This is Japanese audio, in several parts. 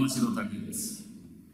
山城拓也です。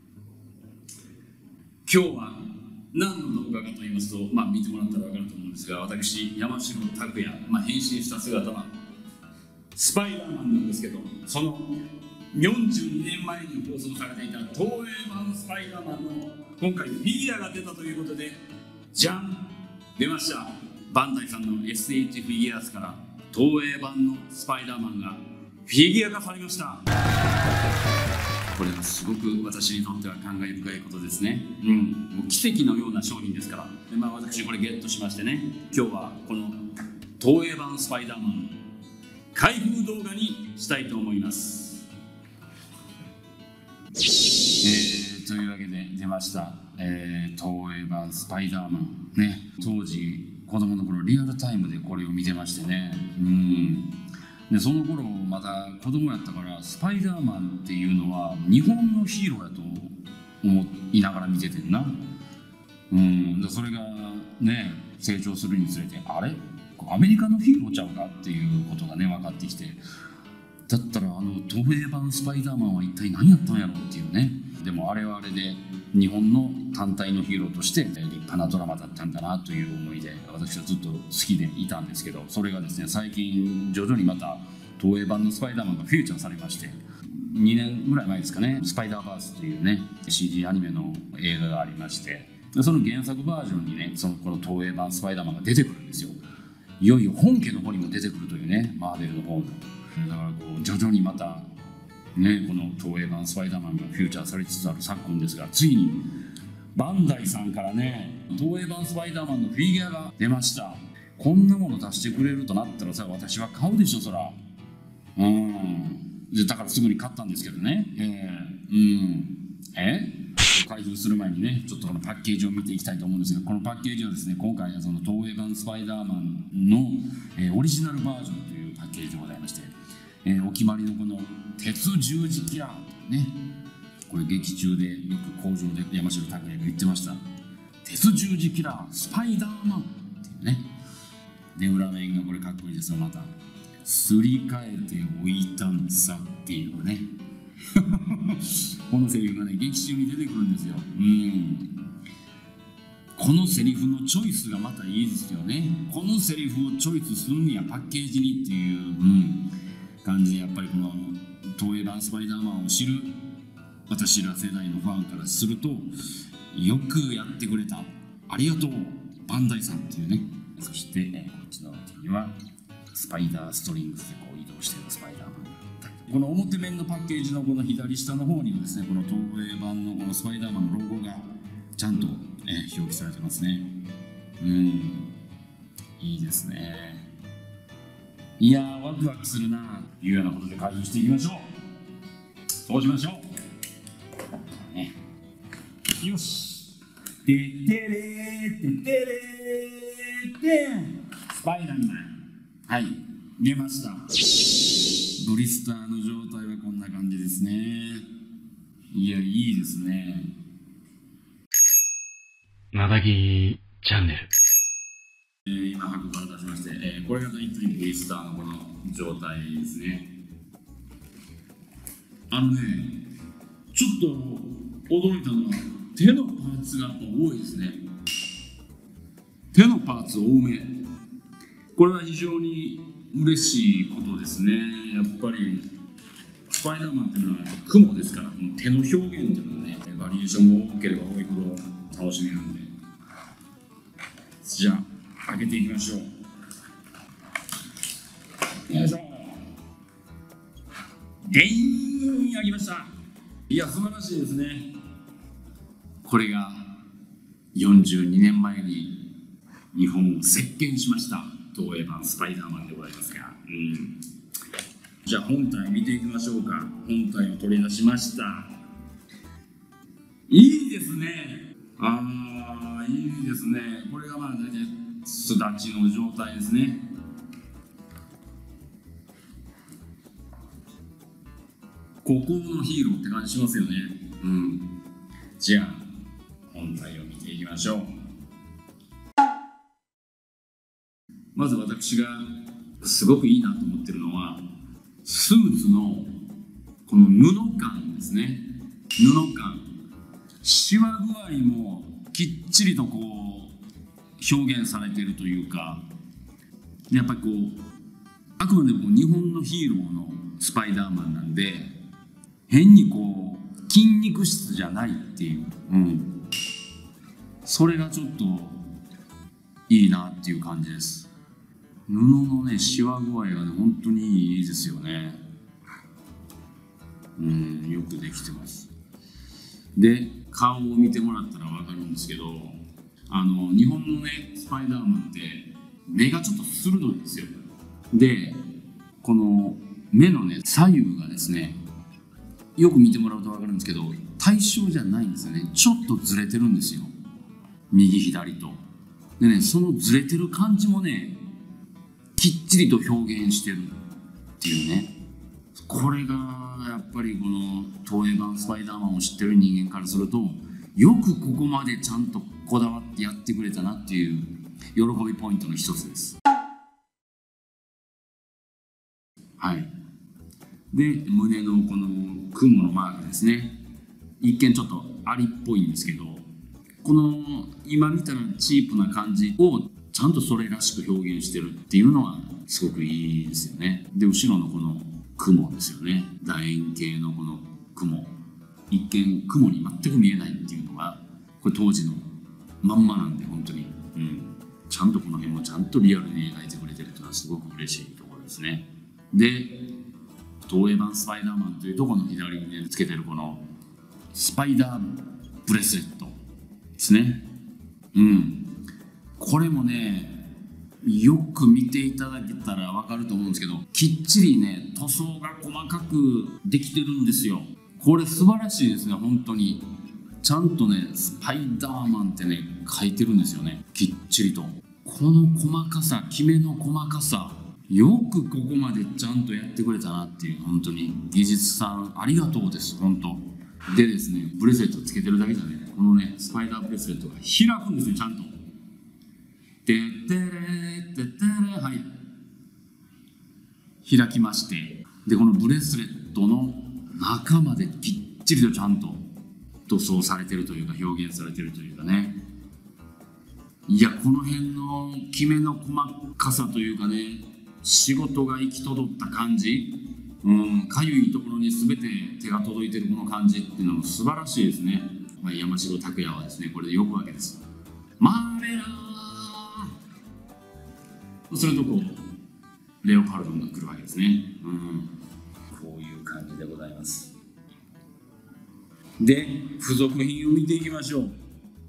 今日は何の動画かと言いますと、見てもらったら分かると思うんですが、私、山城拓也、変身した姿はスパイダーマンなんですけど、その42年前に放送されていた東映版スパイダーマンの今回フィギュアが出たということで、じゃん、出ました。バンダイさんの SH フィギュアスから東映版のスパイダーマンがフィギュア化されました。これはすごく私にとっては感慨深いことですね。もう奇跡のような商品ですから。で、私これゲットしましてね、今日はこの東映版スパイダーマン開封動画にしたいと思います。というわけで出ました、東映版スパイダーマンね。当時子供の頃リアルタイムでこれを見てましてね。でその頃まだ子供やったから、スパイダーマンっていうのは日本のヒーローやと思いながら見ててんな。でそれがね、成長するにつれて、あれアメリカのヒーローちゃうかっていうことがね分かってきて、だったら東映版スパイダーマンは一体何やったんやろうっていうね。でもあれはあれで日本の単体のヒーローとして立派なドラマだったんだなという思いで、私はずっと好きでいたんですけど、それがですね、最近徐々にまた東映版のスパイダーマンがフィーチャーされまして、2年ぐらい前ですかね、スパイダーバースというね CG アニメの映画がありまして、その原作バージョンにね、この東映版スパイダーマンが出てくるんですよ。いよいよ本家の方にも出てくるというね、マーベルの方の。だから徐々にまたね、この東映版スパイダーマンがフューチャーされつつある昨今ですが、ついにバンダイさんからね、東映版スパイダーマンのフィギュアが出ました。こんなもの出してくれるとなったらさ、私は買うでしょ、そら。だからすぐに買ったんですけどね。開封する前にね、ちょっとこのパッケージを見ていきたいと思うんですが、このパッケージはですね、今回はその東映版スパイダーマンの、オリジナルバージョンというパッケージでございまして、お決まりのこの鉄十字キラーね、これ劇中でよく工場で山城拓也が言ってました。鉄十字キラースパイダーマンっていうね。で裏面がこれかっこいいですよ。またすり替えておいたんさっていうねこのセリフがね、劇中に出てくるんですよ。このセリフのチョイスがまたいいですよね。このセリフをチョイスするんやパッケージにっていう、感じで、やっぱりこの東映版スパイダーマンを知る私ら世代のファンからすると、よくやってくれた、ありがとうバンダイさんっていうね。そして、こっちの手にはスパイダーストリングスでこう移動しているスパイダーマン。この表面のパッケージのこの左下の方にはですね、この東映版のこのスパイダーマンのロゴがちゃんと、表記されてますね。いいですね。いやー、ワクワクするなというようなことで開封していきましょう。そうしましょう。ね、よし。てってれーてってれーてスパイダーマン。はい、出ました。ブリスターの状態はこんな感じですね。いや、いいですね。 まばぎチャンネル。 今箱から出しまして、これが大体ブリスターのこの状態ですね。ちょっと驚いたのは手のパーツがやっぱ多いですね。手のパーツ多め。これは非常に嬉しいことですね。やっぱりスパイダーマンっていうのは雲ですから、手の表現っていうのはね、バリエーションが多ければ多いほど楽しめるんで。じゃあ開けていきましょう。よいしょ。でーん、開きました。いや、素晴らしいですね。これが42年前に日本を席巻しました東映版スパイダーマンでございますが、じゃあ本体見ていきましょうか。本体を取り出しました。いいですね。いいですね。これが大体すだちの状態ですね。孤高のヒーローって感じしますよね。じゃあ本体を見ていきましょう。まず私がすごくいいなと思ってるのは、スーツのこの布感ですね。布感、シワ具合もきっちりとこう表現されているというか、やっぱりこうあくまでも日本のヒーローのスパイダーマンなんで、変にこう筋肉質じゃないっていう、それがちょっといいなっていう感じです。布のねシワ具合がね本当にいいですよね。よくできてます。で顔を見てもらったら分かるんですけど、日本のねスパイダーマンって目がちょっと鋭いんですよ。でこの目のね左右がですね、よく見てもらうと分かるんですけど対称じゃないんですよね。ちょっとずれてるんですよ、右左と。でね、そのずれてる感じもねきっちりと表現してるっていうね、これがやっぱりこの東映版スパイダーマンを知ってる人間からすると、よくここまでちゃんとこだわってやってくれたなっていう喜びポイントの一つです。はい。で胸のこの雲のマークですね、一見ちょっとアリっぽいんですけど、この今見たらチープな感じをちゃんとそれらしく表現してるっていうのはすごくいいですよね。で後ろのこの雲ですよね、楕円形のこの雲、一見雲に全く見えないっていうのがこれ当時のまんまなんで、本当に、ちゃんとこの辺もちゃんとリアルに描いてくれてるっていうのはすごく嬉しいところですね。で東映版スパイダーマンというところの左に、ね、つけてるこのスパイダーブレスレットですね。これもねよく見ていただけたら分かると思うんですけど、きっちりね塗装が細かくできてるんですよ。これ素晴らしいですね。本当にちゃんとねスパイダーマンってね書いてるんですよね、きっちりと。この細かさ、きめの細かさ、よくここまでちゃんとやってくれたなっていう、本当に技術さんありがとうです。本当でですね、ブレスレットつけてるだけじゃね、このねスパイダーブレスレットが開くんですよ、ちゃんと。てってれてってれ、はい、開きまして、でこのブレスレットの中まできっちりとちゃんと塗装されてるというか表現されてるというかね、いやこの辺のきめの細かさというかね、仕事が行き届った感じ、かゆいところに全て手が届いてるこの感じっていうのも素晴らしいですね。山城拓也はですねこれで呼ぶわけです。マーベラー、そうするとこうレオパルドンが来るわけですね。こういう感じでございます。で付属品を見ていきましょう。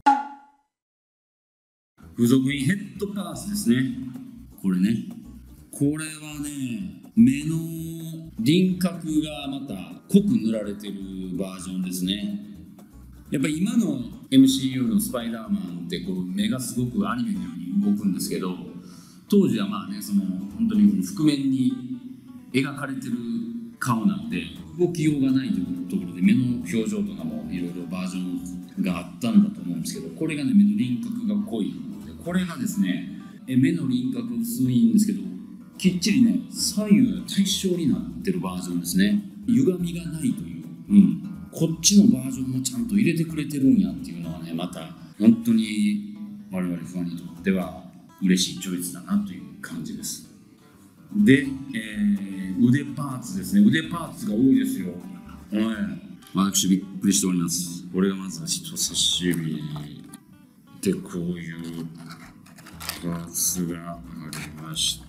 付属品ヘッドパーツですね。これね、これはね目の輪郭がまた濃く塗られてるバージョンですね。やっぱり今の MCU のスパイダーマンってこう目がすごくアニメのように動くんですけど、当時はまあねその本当に覆面に描かれてる顔なんで動きようがないというところで目の表情とかもいろいろバージョンがあったんだと思うんですけど、これがね目の輪郭が濃い。これがですね目の輪郭薄いんですけどきっちりね左右対称になってるバージョンですね。歪みがないという、こっちのバージョンもちゃんと入れてくれてるんやっていうのはね、また本当に我々ファンにとっては嬉しいチョイスだなという感じです。で、腕パーツですね。腕パーツが多いですよ。私びっくりしております。これがまず人差し指でこういうパーツがありまして、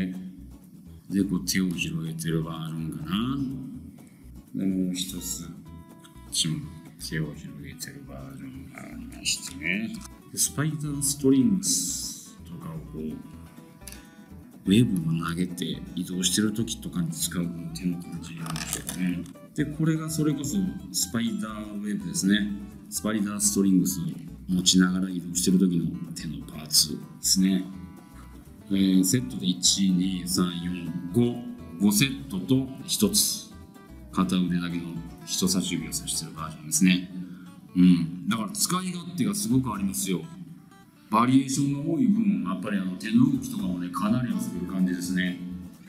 でこう手を広げてるバージョンかな。でもう一つこっちも手を広げてるバージョンがありましてね。でスパイダーストリングスとかをこうウェブを投げて移動してる時とかに使う手の感じなんでしょうね。でこれがそれこそスパイダーウェブですね。スパイダーストリングスを持ちながら移動してる時の手のパーツですね。セットで1,2,3,4,5セットと1つ片腕だけの人差し指を指してるバージョンですね。だから使い勝手がすごくありますよ。バリエーションが多い分やっぱり手の動きとかもねかなり遊べる感じですね。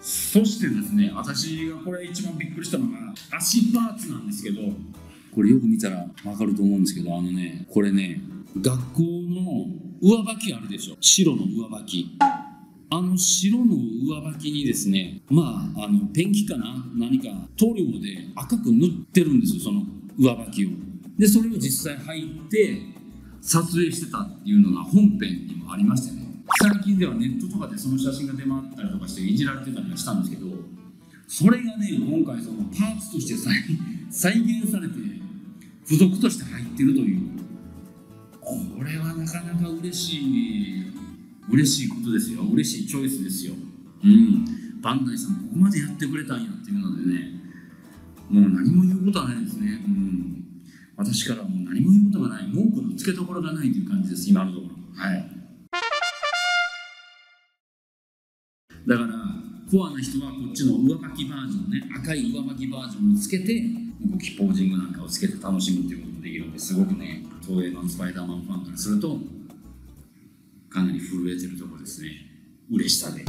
そしてですね、私がこれ一番びっくりしたのが足パーツなんですけど、これよく見たら分かると思うんですけど、これね、学校の上履きあるでしょ、白の上履き。白の上履きにですね、ペンキかな、何か塗料で赤く塗ってるんですよ、その上履きを。でそれを実際履いて撮影してたっていうのが本編にもありましてね、最近ではネットとかでその写真が出回ったりとかしていじられてたりはしたんですけど、それがね、今回そのパーツとして再現されて付属として入ってるという、これはなかなか嬉しいことですよ。嬉しいチョイスですよ。バンダイさんここまでやってくれたんやっていうのでね、もう何も言うことはないですね。私からはもう何も言うことがない、文句のつけどころがないという感じです、今のところ。だからコアな人はこっちの上履きバージョンね、赤い上履きバージョンをつけて動きポージングなんかをつけて楽しむということもできるので、すごくね、東映版スパイダーマンファンからするとかなり震えてるところですね、嬉しさで。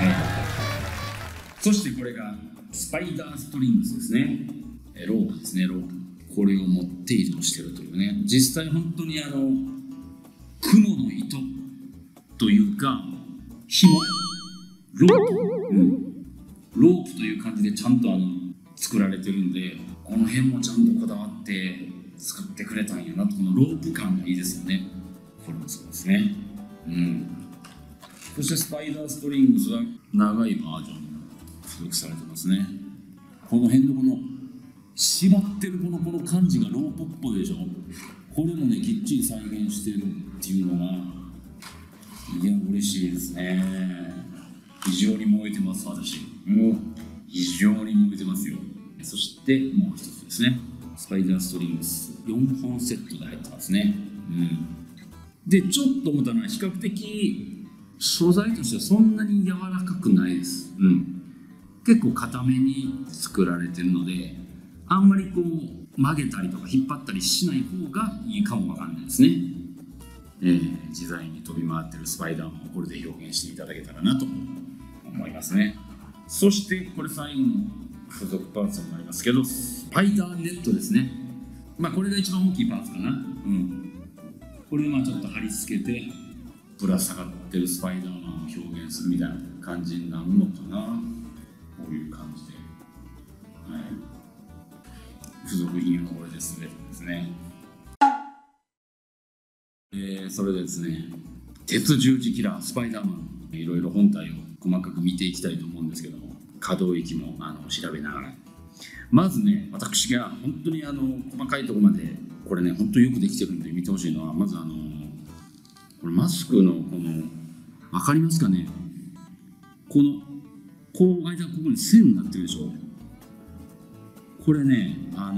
そしてこれがスパイダーストリングスですね、ロープですね、ロープ。これを持って移動してるというね、実際本当に雲の糸というか紐、ロープという感じでちゃんと作られてるんで、この辺もちゃんとこだわって作ってくれたんやなと、このロープ感がいいですよね。これもそうですね。そしてスパイダーストリングスは長いバージョンが付属されてますね。この辺のこの縛ってるこの感じがロープっぽいでしょ。これもね、きっちり再現してるっていうのが、いや嬉しいですね。非常に燃えてます、私。もう非常に燃えてますよ。そしてもう一つですね、スパイダーストリングス4本セットで入ってますね。でちょっと思ったのは、比較的素材としてはそんなに柔らかくないです。結構硬めに作られてるので、あんまりこう曲げたりとか引っ張ったりしない方がいいかもわかんないですね。自在に飛び回ってるスパイダーマンをこれで表現していただけたらなと思いますね。そしてこれ最後の付属パーツになりますけど、スパイダーネットですね。これが一番大きいパーツかな。これをちょっと貼り付けてぶら下がってるスパイダーマンを表現するみたいな感じになるのかな。こういう感じで、付属品はこれで全てですね。それでですね、鉄十字キラースパイダーマン、いろいろ本体を細かく見ていきたいと思うんですけども、可動域も調べながら、まずね、私が本当に細かいところまでこれね、本当によくできてるんで見てほしいのは、まずこれマスクのこの分かりますかね、このこう間ここに線になってるでしょ。これね、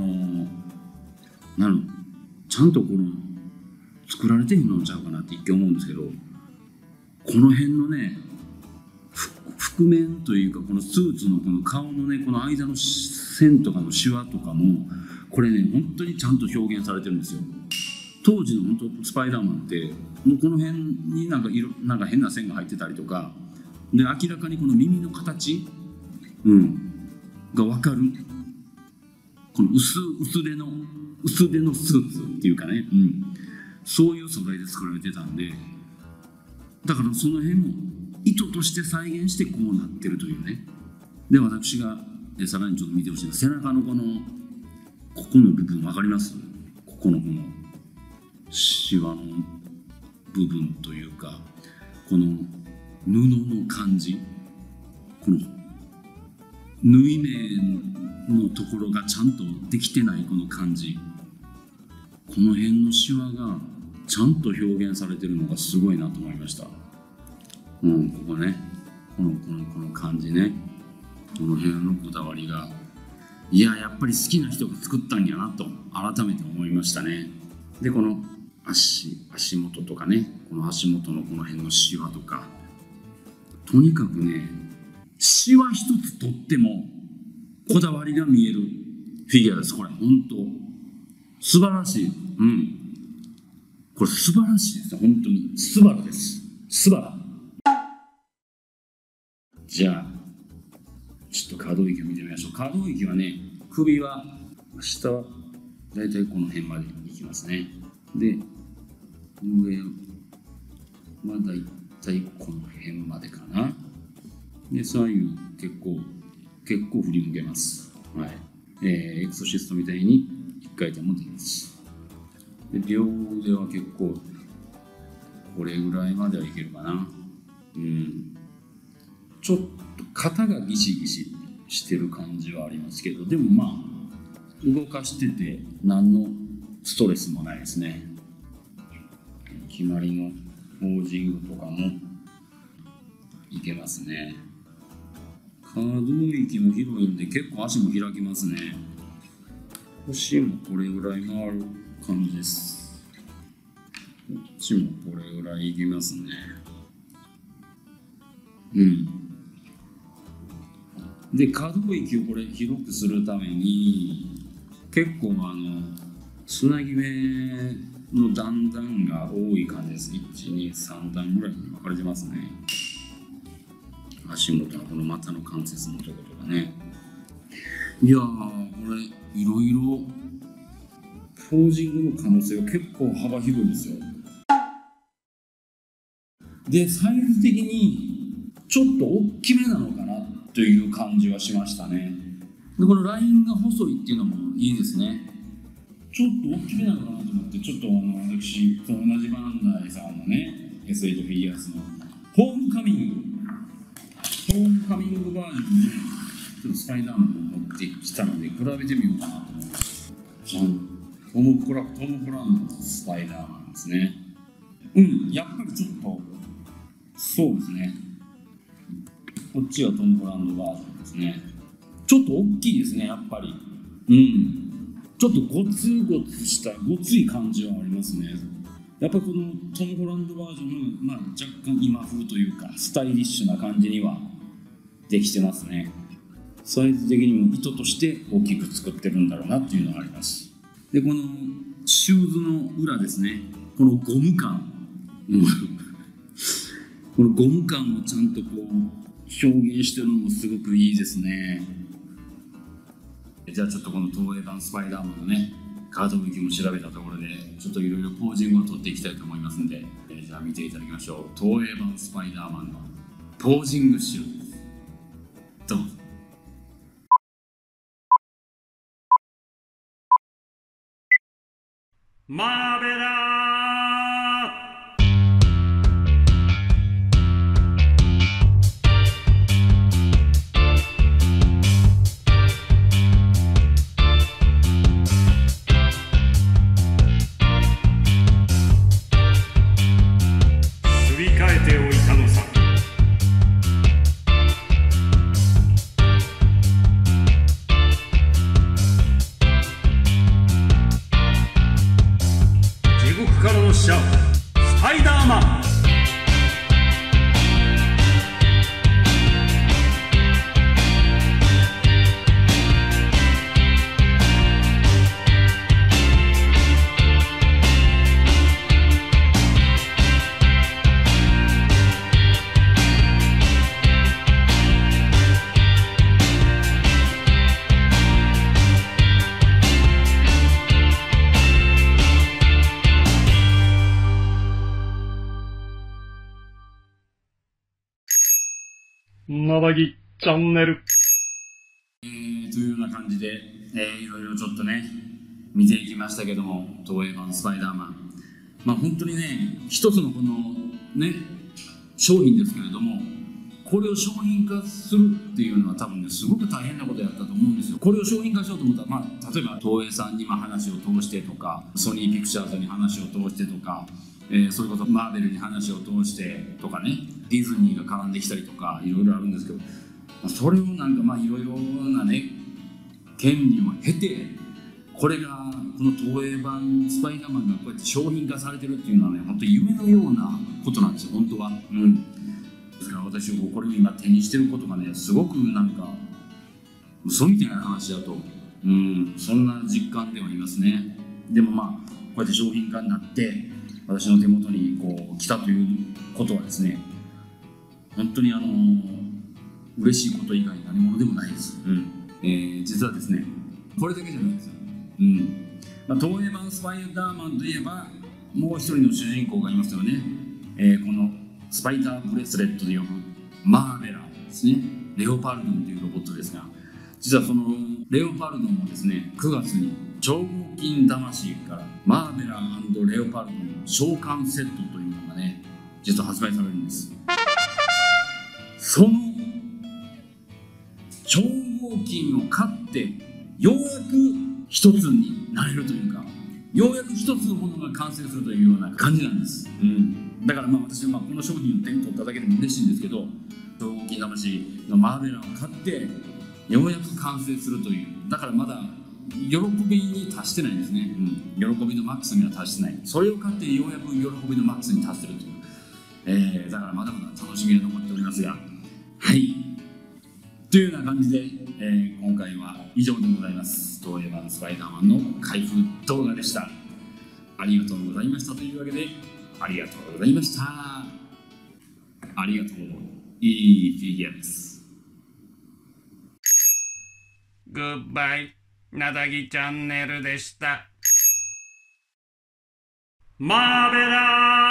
ちゃんとこの作られてるのちゃうかなって一見思うんですけど、この辺のね、覆面というか、このスーツのこの顔のね、この間の線とかのシワとかも、これね、本当にちゃんと表現されてるんですよ。当時の本当スパイダーマンってもうこの辺になんか変な線が入ってたりとかで、明らかにこの耳の形、が分かる、この薄手のスーツっていうかね、そういう素材で作られてたんで、だからその辺も意図として再現してこうなってるというね。で、私がさらにちょっと見てほしいのは、背中のここの部分分かります？ここのシワの部分というか、この布の感じ、この縫い目のところがちゃんとできてないこの感じ、この辺のシワがちゃんと表現されてるのがすごいなと思いました。ここね、この感じね、この辺のこだわりが、やっぱり好きな人が作ったんやなと改めて思いましたね。で、この足元とかね、この足元のこの辺のシワとか、とにかくね、シワ一つとってもこだわりが見えるフィギュアです。これ本当素晴らしい。これ素晴らしいです。本当に素晴らです。素晴ら。じゃあちょっと可動域を見てみましょう。可動域はね、首は下はだいたいこの辺までいきますね。で、上はだいたいこの辺までかな。で、左右結構振り向けます。はい。エクソシストみたいに1回転もできます。で、両腕は結構これぐらいまではいけるかな。ちょっと肩がギシギシしてる感じはありますけど、でもまあ動かしてて何のストレスもないですね。決まりのポージングとかもいけますね。可動域も広いんで結構足も開きますね。腰もこれぐらい回る感じです。こっちもこれぐらいいきますね。で、可動域をこれ広くするために結構つなぎ目の段々が多い感じです。1、2、3段ぐらいに分かれてますね。足元のこの股の関節のところとかね。いやー、これいろいろポージングの可能性が結構幅広いですよ。で、サイズ的にちょっと大きめなのかなという感じはしましたね。で、このラインが細いっていうのもいいですね。ちょっと大きめなのかなと思って、ちょっと私と同じバンダイさんのね、S8 フィギュアスのホームカミングバージョンで、ちょっとスパイダーマンを持ってきたので、比べてみようかなと思って。トム・ホランドのスパイダーマンですね。やっぱりちょっと、そうですね。こっちはトム・ホランドバージョンですね。ちょっと大きいですね、やっぱり。ちょっとゴツゴツした、ごつい感じはありますね。やっぱりこのトム・ホランドバージョンの、若干今風というか、スタイリッシュな感じにはできてますね。サイズ的にも意図として大きく作ってるんだろうなっていうのがあります。で、このシューズの裏ですね、このゴム感。このゴム感をちゃんとこう表現してるのもすごくいいですね。じゃあちょっとこの東映版スパイダーマンのね、可動域も調べたところで、ちょっといろいろポージングを取っていきたいと思いますんで、じゃあ見ていただきましょう。東映版スパイダーマンのポージング集。どうぞ。 マーベラーすり替えておいたのさ。地獄からの使者スパイダーマン。なだぎチャンネル。 というような感じで、いろいろちょっとね見ていきましたけども、東映版スパイダーマン、本当にね、一つのこのね商品ですけれども、これを商品化するっていうのは多分ね、すごく大変なことやったと思うんですよ。これを商品化しようと思ったら、例えば東映さんに話を通してとか、ソニーピクチャーズに話を通してとか、それこそマーベルに話を通してとかね、ディズニーが絡んできたりとかいろいろあるんですけど、それをなんかいろいろなね権利を経て、これがこの東映版スパイダーマンがこうやって商品化されてるっていうのはね、本当に夢のようなことなんですよ、本当は。ですから私はこれを今手にしてることがね、すごくなんか嘘みたいな話だと、そんな実感ではいますね。でもこうやって商品化になって私の手元にこう来たということはですね、本当に嬉しいこと以外何物でもないです。実はですね、これだけじゃないんですよ。東映版スパイダーマンといえば、もう一人の主人公がいますよね。このスパイダーブレスレットで呼ぶマーベラですね。レオパルドンというロボットですが、実はそのレオパルドンもですね、9月に超合金魂からマーベラレオパルドン召喚セットというのがね、実は発売されるんです。その超合金を買ってようやく一つになれるというか、ようやく一つのものが完成するというような感じなんです。だから私はこの商品を手に取っただけでも嬉しいんですけど、超合金魂のマーベラを買ってようやく完成するという、だからまだ喜びに達してないんですね。喜びのマックスには達してない。それを買ってようやく喜びのマックスに達するという、だからまだまだ楽しみが残っておりますが、はいというような感じで、今回は以上でございます。東映版スパイダーマンの開封動画でした。ありがとうございましたというわけで、ありがとうございました。ありがとう。いいフィギュアです。 グッバイ、なだぎチャンネルでした。マーベラー